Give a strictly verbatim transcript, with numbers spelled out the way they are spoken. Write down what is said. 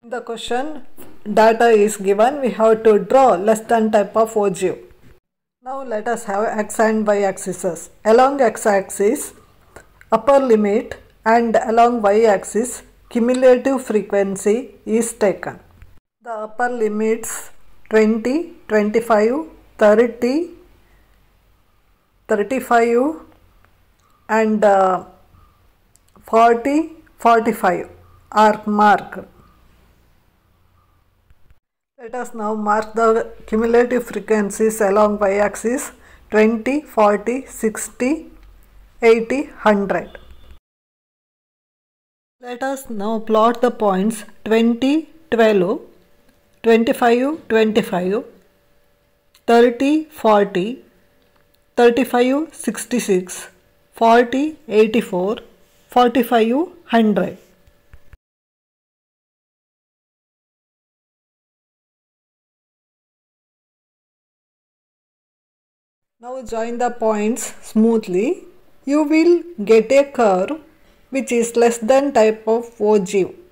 In the question, data is given, we have to draw less than type of ogive. Now let us have x and y axes. Along x-axis, upper limit, and along y-axis, cumulative frequency is taken. The upper limits twenty, twenty-five, thirty, thirty-five and uh, forty, forty-five are marked. Let us now mark the cumulative frequencies along y-axis twenty, forty, sixty, eighty, one hundred. Let us now plot the points twenty, twelve, twenty-five, twenty-five, thirty, forty, thirty-five, sixty-six, forty, eighty-four, forty-five, one hundred. Now join the points smoothly. You will get a curve which is less than type of ogive.